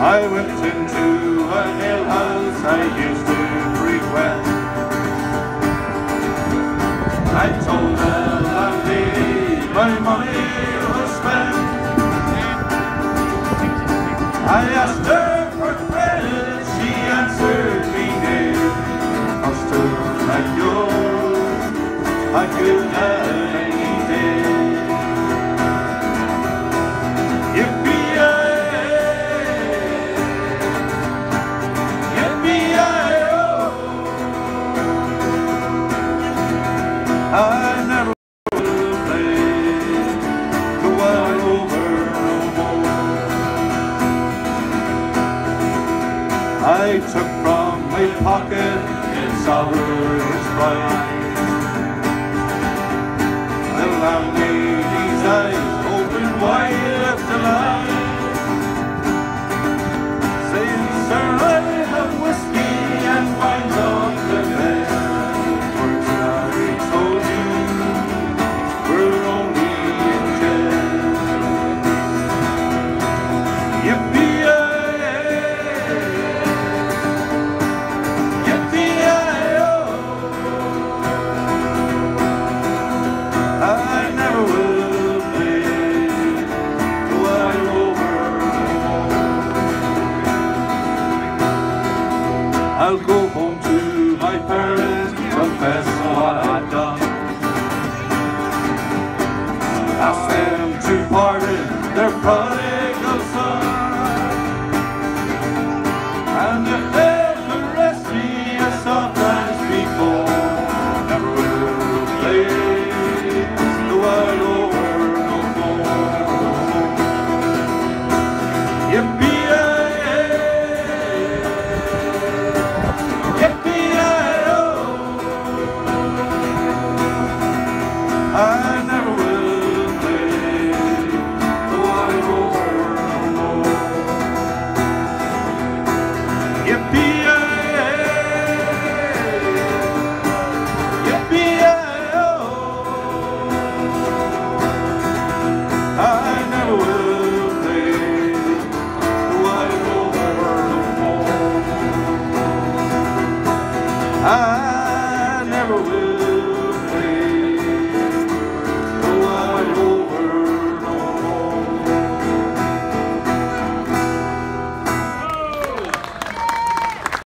I went into an alehouse I used to frequent. I told the landlady my money was spent. I asked her for credit, she answered me nay. Until I go, I could any day. I never will play the world over no more. I took from my pocket in sovereign's pride. The landlady's eyes opened wide at the line, saying, "Sir, I have whiskey and wine's on the bed." I'll go home to my parents, confess what I've done. Ask them to pardon their prodigal son.